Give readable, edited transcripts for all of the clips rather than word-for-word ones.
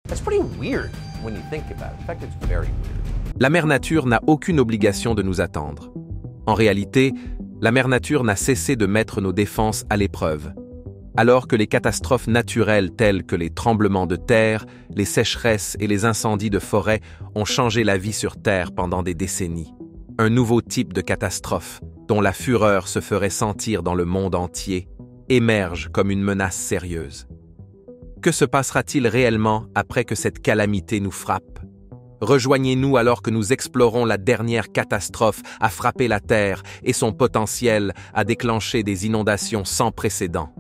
That's pretty weird when you think about it. In fact, it's very weird. La mère nature n'a aucune obligation de nous attendre. En réalité, la mère nature n'a cessé de mettre nos défenses à l'épreuve. Alors que les catastrophes naturelles telles que les tremblements de terre, les sécheresses et les incendies de forêt ont changé la vie sur Terre pendant des décennies. Un nouveau type de catastrophe, dont la fureur se ferait sentir dans le monde entier, émerge comme une menace sérieuse. Que se passera-t-il réellement après que cette calamité nous frappe? Rejoignez-nous alors que nous explorons la dernière catastrophe à frapper la Terre et son potentiel à déclencher des inondations sans précédent.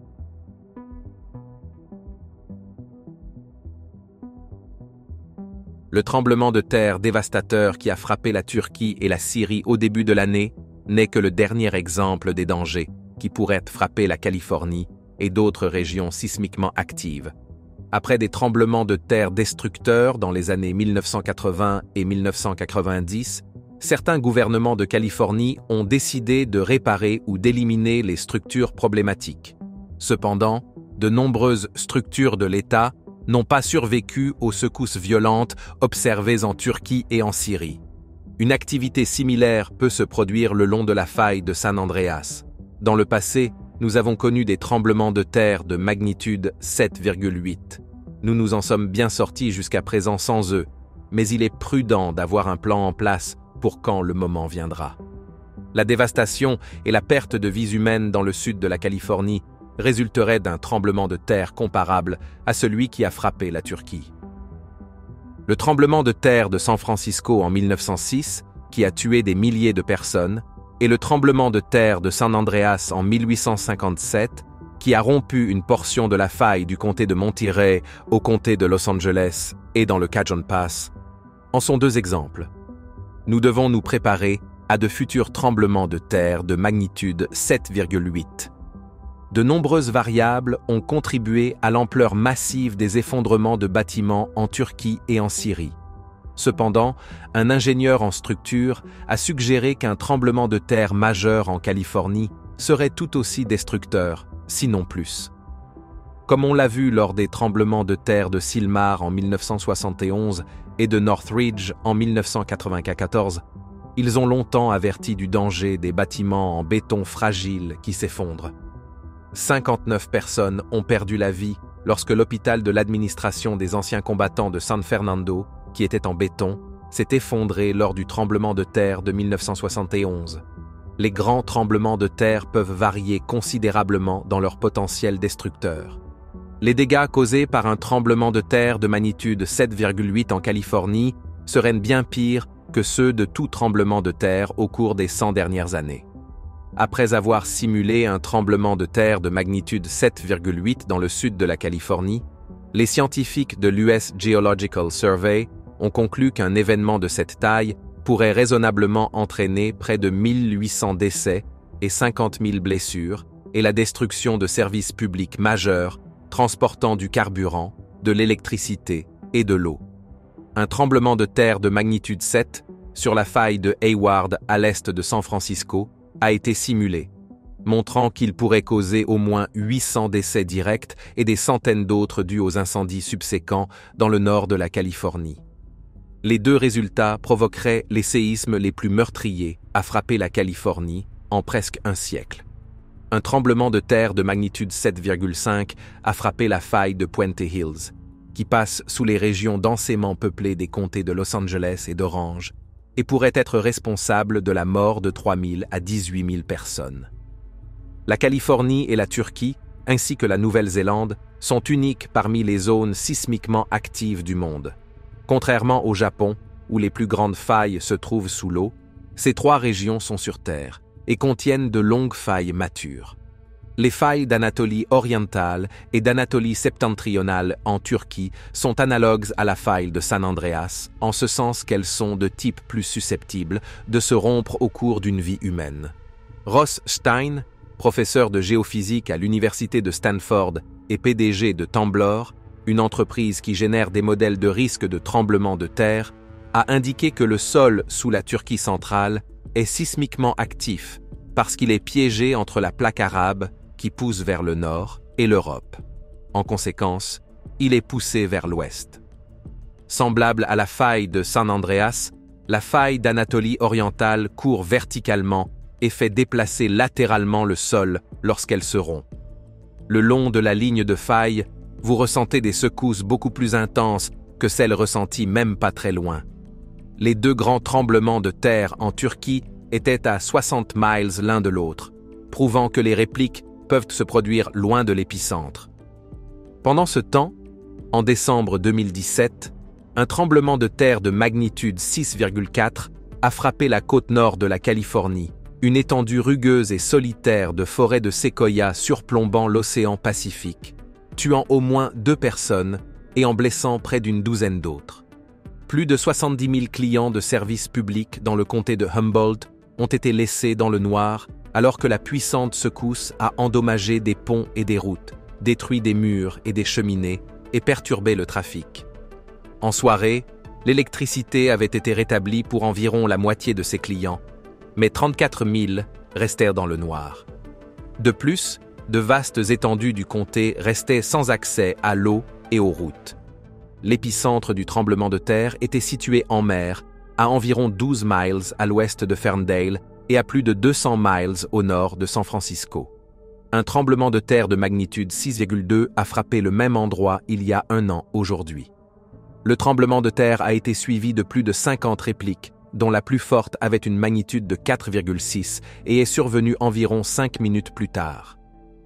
Le tremblement de terre dévastateur qui a frappé la Turquie et la Syrie au début de l'année n'est que le dernier exemple des dangers qui pourraient frapper la Californie et d'autres régions sismiquement actives. Après des tremblements de terre destructeurs dans les années 1980 et 1990, certains gouvernements de Californie ont décidé de réparer ou d'éliminer les structures problématiques. Cependant, de nombreuses structures de l'État n'ont pas survécu aux secousses violentes observées en Turquie et en Syrie. Une activité similaire peut se produire le long de la faille de San Andreas. Dans le passé, nous avons connu des tremblements de terre de magnitude 7,8. Nous nous en sommes bien sortis jusqu'à présent sans eux, mais il est prudent d'avoir un plan en place pour quand le moment viendra. La dévastation et la perte de vies humaines dans le sud de la Californie résulterait d'un tremblement de terre comparable à celui qui a frappé la Turquie. Le tremblement de terre de San Francisco en 1906, qui a tué des milliers de personnes, et le tremblement de terre de San Andreas en 1857, qui a rompu une portion de la faille du comté de Monterey au comté de Los Angeles et dans le Cajon Pass, en sont deux exemples. Nous devons nous préparer à de futurs tremblements de terre de magnitude 7,8. De nombreuses variables ont contribué à l'ampleur massive des effondrements de bâtiments en Turquie et en Syrie. Cependant, un ingénieur en structure a suggéré qu'un tremblement de terre majeur en Californie serait tout aussi destructeur, sinon plus. Comme on l'a vu lors des tremblements de terre de Sylmar en 1971 et de Northridge en 1994, ils ont longtemps averti du danger des bâtiments en béton fragile qui s'effondrent. 59 personnes ont perdu la vie lorsque l'hôpital de l'administration des anciens combattants de San Fernando, qui était en béton, s'est effondré lors du tremblement de terre de 1971. Les grands tremblements de terre peuvent varier considérablement dans leur potentiel destructeur. Les dégâts causés par un tremblement de terre de magnitude 7,8 en Californie seraient bien pires que ceux de tout tremblement de terre au cours des 100 dernières années. Après avoir simulé un tremblement de terre de magnitude 7,8 dans le sud de la Californie, les scientifiques de l'US Geological Survey ont conclu qu'un événement de cette taille pourrait raisonnablement entraîner près de 1800 décès et 50 000 blessures et la destruction de services publics majeurs transportant du carburant, de l'électricité et de l'eau. Un tremblement de terre de magnitude 7 sur la faille de Hayward à l'est de San Francisco a été simulé, montrant qu'il pourrait causer au moins 800 décès directs et des centaines d'autres dus aux incendies subséquents dans le nord de la Californie. Les deux résultats provoqueraient les séismes les plus meurtriers à frapper la Californie en presque un siècle. Un tremblement de terre de magnitude 7,5 a frappé la faille de Puente Hills, qui passe sous les régions densément peuplées des comtés de Los Angeles et d'Orange, et pourrait être responsable de la mort de 3 000 à 18 000 personnes. La Californie et la Turquie, ainsi que la Nouvelle-Zélande, sont uniques parmi les zones sismiquement actives du monde. Contrairement au Japon, où les plus grandes failles se trouvent sous l'eau, ces trois régions sont sur Terre et contiennent de longues failles matures. Les failles d'Anatolie orientale et d'Anatolie septentrionale en Turquie sont analogues à la faille de San Andreas, en ce sens qu'elles sont de type plus susceptible de se rompre au cours d'une vie humaine. Ross Stein, professeur de géophysique à l'université de Stanford et PDG de Temblor, une entreprise qui génère des modèles de risque de tremblement de terre, a indiqué que le sol sous la Turquie centrale est sismiquement actif parce qu'il est piégé entre la plaque arabe qui pousse vers le nord et l'Europe. En conséquence, il est poussé vers l'ouest. Semblable à la faille de San Andreas, la faille d'Anatolie orientale court verticalement et fait déplacer latéralement le sol lorsqu'elle se rompt. Le long de la ligne de faille, vous ressentez des secousses beaucoup plus intenses que celles ressenties même pas très loin. Les deux grands tremblements de terre en Turquie étaient à 60 miles l'un de l'autre, prouvant que les répliques peuvent se produire loin de l'épicentre. Pendant ce temps, en décembre 2017, un tremblement de terre de magnitude 6,4 a frappé la côte nord de la Californie, une étendue rugueuse et solitaire de forêts de séquoias surplombant l'océan Pacifique, tuant au moins 2 personnes et en blessant près d'une douzaine d'autres. Plus de 70 000 clients de services publics dans le comté de Humboldt ont été laissés dans le noir alors que la puissante secousse a endommagé des ponts et des routes, détruit des murs et des cheminées et perturbé le trafic. En soirée, l'électricité avait été rétablie pour environ la moitié de ses clients, mais 34 000 restèrent dans le noir. De plus, de vastes étendues du comté restaient sans accès à l'eau et aux routes. L'épicentre du tremblement de terre était situé en mer, à environ 12 miles à l'ouest de Ferndale et à plus de 200 miles au nord de San Francisco. Un tremblement de terre de magnitude 6,2 a frappé le même endroit il y a 1 an aujourd'hui. Le tremblement de terre a été suivi de plus de 50 répliques, dont la plus forte avait une magnitude de 4,6 et est survenue environ 5 minutes plus tard.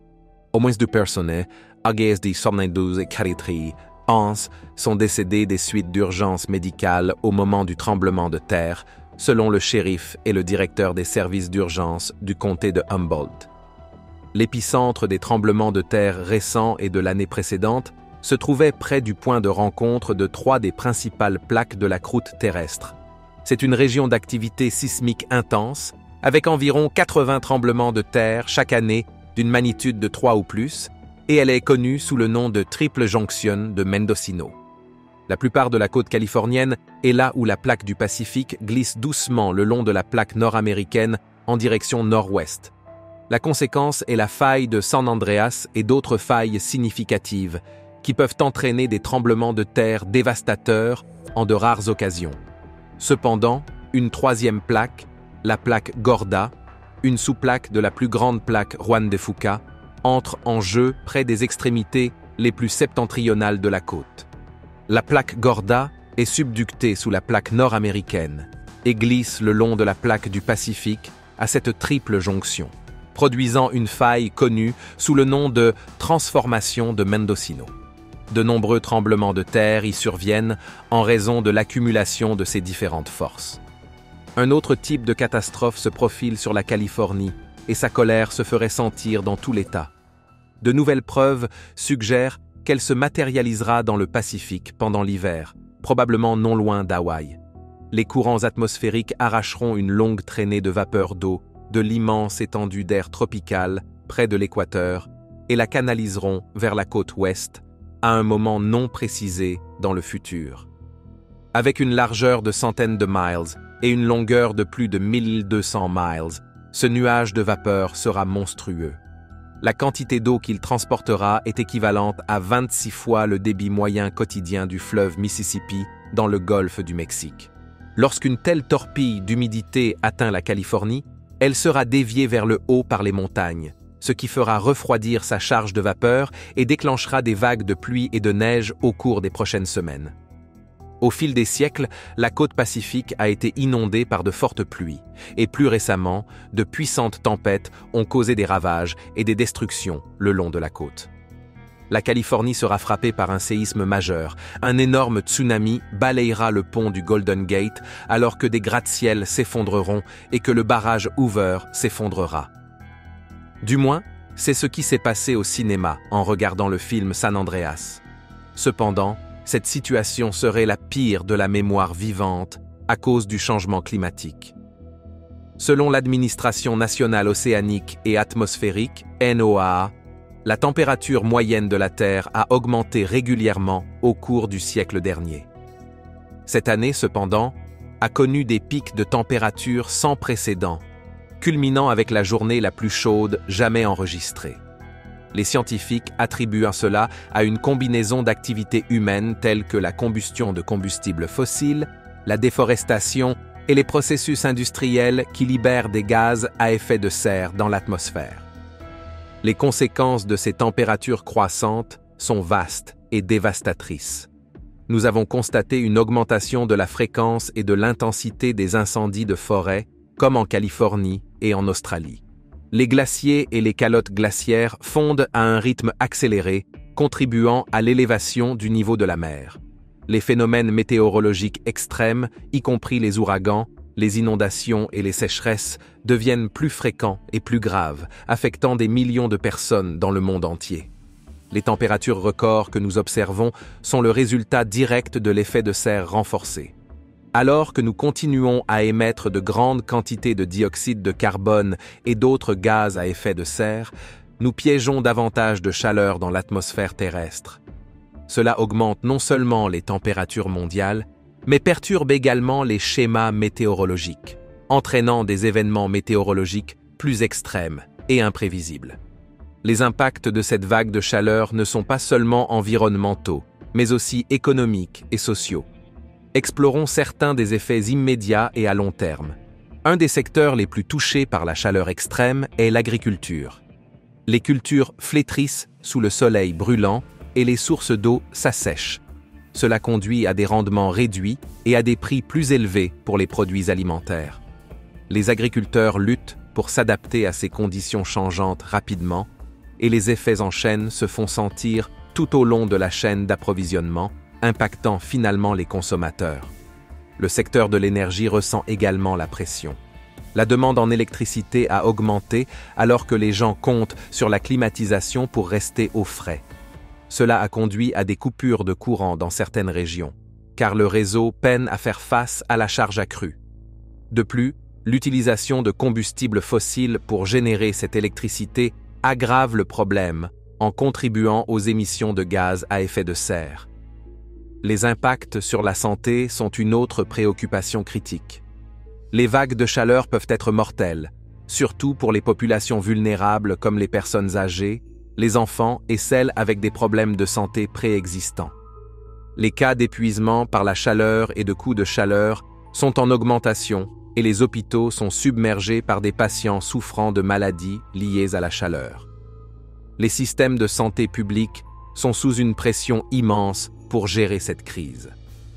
Au moins 2 personnes, âgées de 72 et 43 ans, sont décédées des suites d'urgence médicale au moment du tremblement de terre, selon le shérif et le directeur des services d'urgence du comté de Humboldt. L'épicentre des tremblements de terre récents et de l'année précédente se trouvait près du point de rencontre de 3 des principales plaques de la croûte terrestre. C'est une région d'activité sismique intense, avec environ 80 tremblements de terre chaque année d'une magnitude de 3 ou plus, et elle est connue sous le nom de Triple Junction de Mendocino. La plupart de la côte californienne est là où la plaque du Pacifique glisse doucement le long de la plaque nord-américaine en direction nord-ouest. La conséquence est la faille de San Andreas et d'autres failles significatives qui peuvent entraîner des tremblements de terre dévastateurs en de rares occasions. Cependant, une 3e plaque, la plaque Gorda, une sous-plaque de la plus grande plaque Juan de Fuca, entre en jeu près des extrémités les plus septentrionales de la côte. La plaque Gorda est subductée sous la plaque nord-américaine et glisse le long de la plaque du Pacifique à cette triple jonction, produisant une faille connue sous le nom de transformation de Mendocino. De nombreux tremblements de terre y surviennent en raison de l'accumulation de ces différentes forces. Un autre type de catastrophe se profile sur la Californie et sa colère se ferait sentir dans tout l'État. De nouvelles preuves suggèrent qu'elle se matérialisera dans le Pacifique pendant l'hiver, probablement non loin d'Hawaï. Les courants atmosphériques arracheront une longue traînée de vapeur d'eau de l'immense étendue d'air tropical près de l'équateur et la canaliseront vers la côte ouest à un moment non précisé dans le futur. Avec une largeur de centaines de miles et une longueur de plus de 1200 miles, ce nuage de vapeur sera monstrueux. La quantité d'eau qu'il transportera est équivalente à 26 fois le débit moyen quotidien du fleuve Mississippi dans le golfe du Mexique. Lorsqu'une telle torpille d'humidité atteint la Californie, elle sera déviée vers le haut par les montagnes, ce qui fera refroidir sa charge de vapeur et déclenchera des vagues de pluie et de neige au cours des prochaines semaines. Au fil des siècles, la côte pacifique a été inondée par de fortes pluies, et plus récemment, de puissantes tempêtes ont causé des ravages et des destructions le long de la côte. La Californie sera frappée par un séisme majeur. Un énorme tsunami balayera le pont du Golden Gate alors que des gratte-ciels s'effondreront et que le barrage Hoover s'effondrera. Du moins, c'est ce qui s'est passé au cinéma en regardant le film San Andreas. Cependant, cette situation serait la pire de la mémoire vivante à cause du changement climatique. Selon l'Administration nationale océanique et atmosphérique, NOAA, la température moyenne de la Terre a augmenté régulièrement au cours du siècle dernier. Cette année, cependant, a connu des pics de température sans précédent, culminant avec la journée la plus chaude jamais enregistrée. Les scientifiques attribuent cela à une combinaison d'activités humaines telles que la combustion de combustibles fossiles, la déforestation et les processus industriels qui libèrent des gaz à effet de serre dans l'atmosphère. Les conséquences de ces températures croissantes sont vastes et dévastatrices. Nous avons constaté une augmentation de la fréquence et de l'intensité des incendies de forêt, comme en Californie et en Australie. Les glaciers et les calottes glaciaires fondent à un rythme accéléré, contribuant à l'élévation du niveau de la mer. Les phénomènes météorologiques extrêmes, y compris les ouragans, les inondations et les sécheresses, deviennent plus fréquents et plus graves, affectant des millions de personnes dans le monde entier. Les températures records que nous observons sont le résultat direct de l'effet de serre renforcé. Alors que nous continuons à émettre de grandes quantités de dioxyde de carbone et d'autres gaz à effet de serre, nous piégeons davantage de chaleur dans l'atmosphère terrestre. Cela augmente non seulement les températures mondiales, mais perturbe également les schémas météorologiques, entraînant des événements météorologiques plus extrêmes et imprévisibles. Les impacts de cette vague de chaleur ne sont pas seulement environnementaux, mais aussi économiques et sociaux. Explorons certains des effets immédiats et à long terme. Un des secteurs les plus touchés par la chaleur extrême est l'agriculture. Les cultures flétrissent sous le soleil brûlant et les sources d'eau s'assèchent. Cela conduit à des rendements réduits et à des prix plus élevés pour les produits alimentaires. Les agriculteurs luttent pour s'adapter à ces conditions changeantes rapidement, et les effets en chaîne se font sentir tout au long de la chaîne d'approvisionnement, impactant finalement les consommateurs. Le secteur de l'énergie ressent également la pression. La demande en électricité a augmenté alors que les gens comptent sur la climatisation pour rester au frais. Cela a conduit à des coupures de courant dans certaines régions, car le réseau peine à faire face à la charge accrue. De plus, l'utilisation de combustibles fossiles pour générer cette électricité aggrave le problème en contribuant aux émissions de gaz à effet de serre. Les impacts sur la santé sont une autre préoccupation critique. Les vagues de chaleur peuvent être mortelles, surtout pour les populations vulnérables comme les personnes âgées, les enfants et celles avec des problèmes de santé préexistants. Les cas d'épuisement par la chaleur et de coups de chaleur sont en augmentation et les hôpitaux sont submergés par des patients souffrant de maladies liées à la chaleur. Les systèmes de santé publique sont sous une pression immense pour gérer cette crise.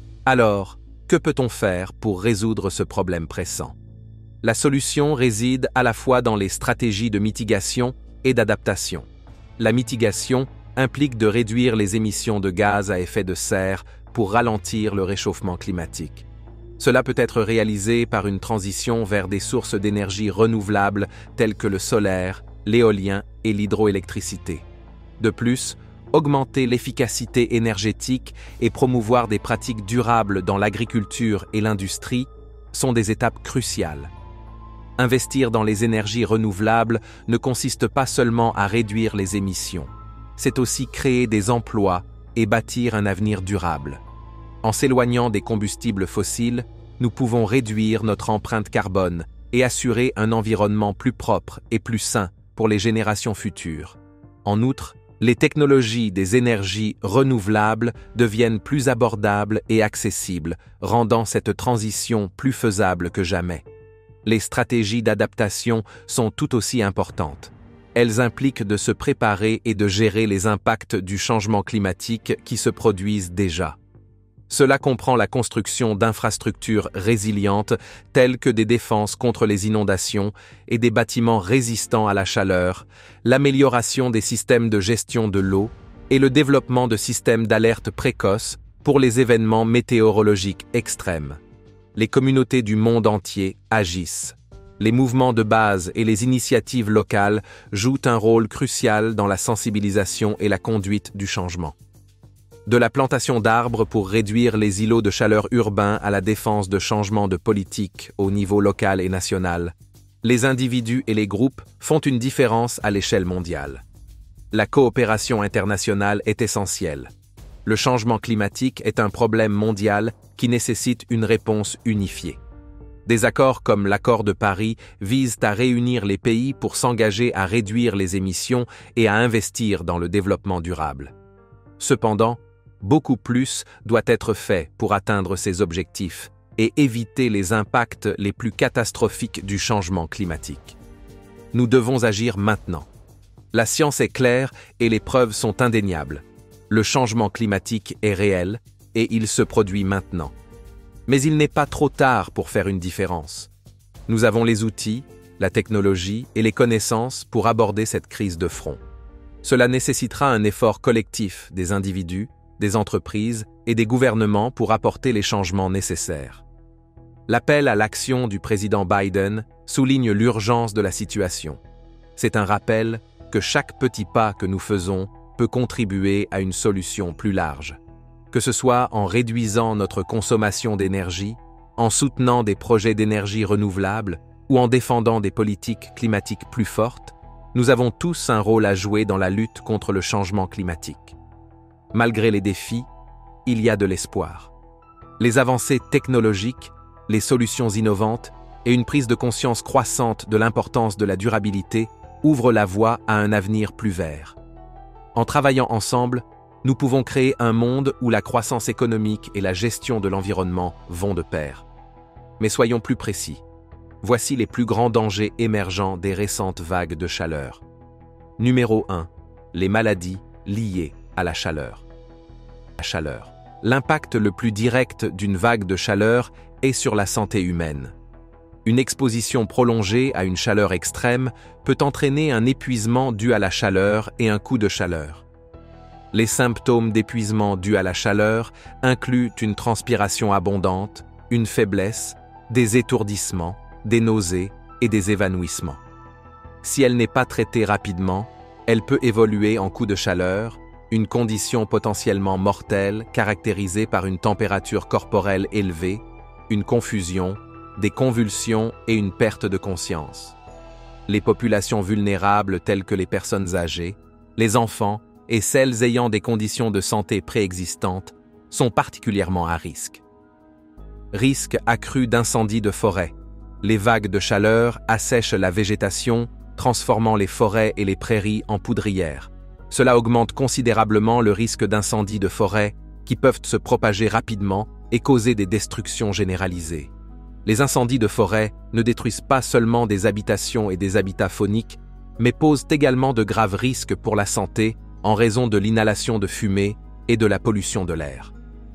Alors, que peut-on faire pour résoudre ce problème pressant? La solution réside à la fois dans les stratégies de mitigation et d'adaptation. La mitigation implique de réduire les émissions de gaz à effet de serre pour ralentir le réchauffement climatique. Cela peut être réalisé par une transition vers des sources d'énergie renouvelables telles que le solaire, l'éolien et l'hydroélectricité. De plus, augmenter l'efficacité énergétique et promouvoir des pratiques durables dans l'agriculture et l'industrie sont des étapes cruciales. Investir dans les énergies renouvelables ne consiste pas seulement à réduire les émissions, c'est aussi créer des emplois et bâtir un avenir durable. En s'éloignant des combustibles fossiles, nous pouvons réduire notre empreinte carbone et assurer un environnement plus propre et plus sain pour les générations futures. En outre, les technologies des énergies renouvelables deviennent plus abordables et accessibles, rendant cette transition plus faisable que jamais. Les stratégies d'adaptation sont tout aussi importantes. Elles impliquent de se préparer et de gérer les impacts du changement climatique qui se produisent déjà. Cela comprend la construction d'infrastructures résilientes telles que des défenses contre les inondations et des bâtiments résistants à la chaleur, l'amélioration des systèmes de gestion de l'eau et le développement de systèmes d'alerte précoce pour les événements météorologiques extrêmes. Les communautés du monde entier agissent. Les mouvements de base et les initiatives locales jouent un rôle crucial dans la sensibilisation et la conduite du changement. De la plantation d'arbres pour réduire les îlots de chaleur urbains à la défense de changements de politique au niveau local et national, les individus et les groupes font une différence à l'échelle mondiale. La coopération internationale est essentielle. Le changement climatique est un problème mondial qui nécessite une réponse unifiée. Des accords comme l'accord de Paris visent à réunir les pays pour s'engager à réduire les émissions et à investir dans le développement durable. Cependant, beaucoup plus doit être fait pour atteindre ces objectifs et éviter les impacts les plus catastrophiques du changement climatique. Nous devons agir maintenant. La science est claire et les preuves sont indéniables. Le changement climatique est réel et il se produit maintenant. Mais il n'est pas trop tard pour faire une différence. Nous avons les outils, la technologie et les connaissances pour aborder cette crise de front. Cela nécessitera un effort collectif des individus, des entreprises et des gouvernements pour apporter les changements nécessaires. L'appel à l'action du président Biden souligne l'urgence de la situation. C'est un rappel que chaque petit pas que nous faisons peut contribuer à une solution plus large. Que ce soit en réduisant notre consommation d'énergie, en soutenant des projets d'énergie renouvelable ou en défendant des politiques climatiques plus fortes, nous avons tous un rôle à jouer dans la lutte contre le changement climatique. Malgré les défis, il y a de l'espoir. Les avancées technologiques, les solutions innovantes et une prise de conscience croissante de l'importance de la durabilité ouvrent la voie à un avenir plus vert. En travaillant ensemble, nous pouvons créer un monde où la croissance économique et la gestion de l'environnement vont de pair. Mais soyons plus précis. Voici les plus grands dangers émergents des récentes vagues de chaleur. Numéro 1. Les maladies liées à la chaleur. L'impact le plus direct d'une vague de chaleur est sur la santé humaine. Une exposition prolongée à une chaleur extrême peut entraîner un épuisement dû à la chaleur et un coup de chaleur. Les symptômes d'épuisement dû à la chaleur incluent une transpiration abondante, une faiblesse, des étourdissements, des nausées et des évanouissements. Si elle n'est pas traitée rapidement, elle peut évoluer en coup de chaleur, une condition potentiellement mortelle caractérisée par une température corporelle élevée, une confusion, des convulsions et une perte de conscience. Les populations vulnérables telles que les personnes âgées, les enfants et celles ayant des conditions de santé préexistantes sont particulièrement à risque. Risque accru d'incendies de forêt. Les vagues de chaleur assèchent la végétation, transformant les forêts et les prairies en poudrières. Cela augmente considérablement le risque d'incendies de forêt qui peuvent se propager rapidement et causer des destructions généralisées. Les incendies de forêt ne détruisent pas seulement des habitations et des habitats fauniques, mais posent également de graves risques pour la santé en raison de l'inhalation de fumée et de la pollution de l'air.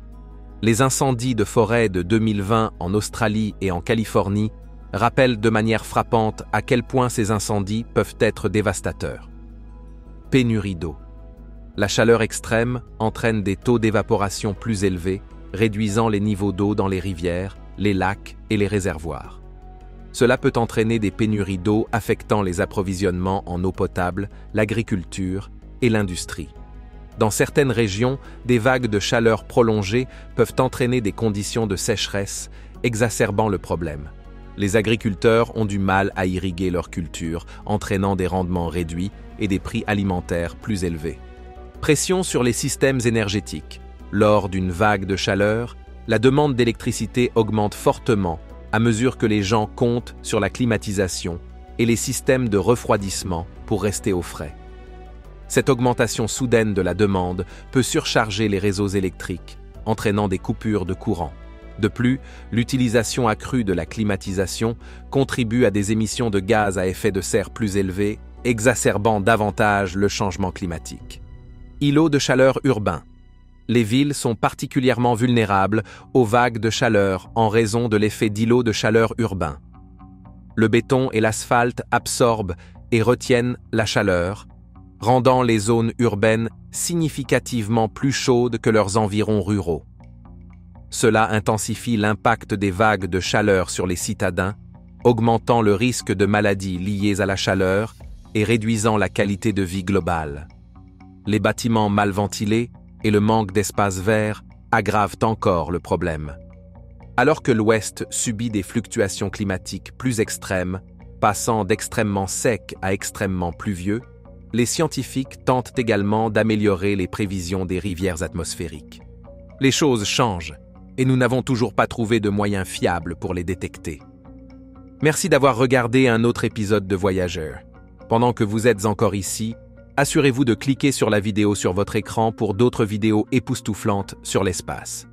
Les incendies de forêt de 2020 en Australie et en Californie rappellent de manière frappante à quel point ces incendies peuvent être dévastateurs. Pénurie d'eau. La chaleur extrême entraîne des taux d'évaporation plus élevés, réduisant les niveaux d'eau dans les rivières, les lacs et les réservoirs. Cela peut entraîner des pénuries d'eau affectant les approvisionnements en eau potable, l'agriculture et l'industrie. Dans certaines régions, des vagues de chaleur prolongées peuvent entraîner des conditions de sécheresse, exacerbant le problème. Les agriculteurs ont du mal à irriguer leurs cultures, entraînant des rendements réduits et des prix alimentaires plus élevés. Pression sur les systèmes énergétiques. Lors d'une vague de chaleur, la demande d'électricité augmente fortement à mesure que les gens comptent sur la climatisation et les systèmes de refroidissement pour rester au frais. Cette augmentation soudaine de la demande peut surcharger les réseaux électriques, entraînant des coupures de courant. De plus, l'utilisation accrue de la climatisation contribue à des émissions de gaz à effet de serre plus élevées, exacerbant davantage le changement climatique. Îlots de chaleur urbains. Les villes sont particulièrement vulnérables aux vagues de chaleur en raison de l'effet d'îlots de chaleur urbains. Le béton et l'asphalte absorbent et retiennent la chaleur, rendant les zones urbaines significativement plus chaudes que leurs environs ruraux. Cela intensifie l'impact des vagues de chaleur sur les citadins, augmentant le risque de maladies liées à la chaleur et réduisant la qualité de vie globale. Les bâtiments mal ventilés et le manque d'espaces verts aggravent encore le problème. Alors que l'Ouest subit des fluctuations climatiques plus extrêmes, passant d'extrêmement sec à extrêmement pluvieux, les scientifiques tentent également d'améliorer les prévisions des rivières atmosphériques. Les choses changent, et nous n'avons toujours pas trouvé de moyens fiables pour les détecter. Merci d'avoir regardé un autre épisode de Voyageurs. Pendant que vous êtes encore ici, assurez-vous de cliquer sur la vidéo sur votre écran pour d'autres vidéos époustouflantes sur l'espace.